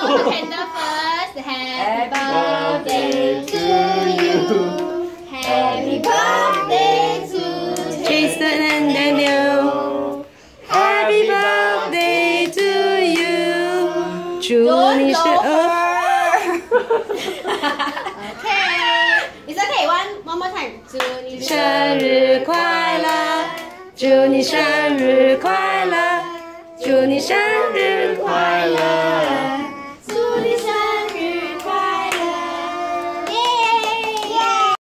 the candle first. Happy birthday to you. Happy birthday to Jason and Daniel. Happy birthday to you. 祝你生日。 Okay. It's okay. One more time. 祝你生日快乐，祝你生日快乐，祝你生日快乐。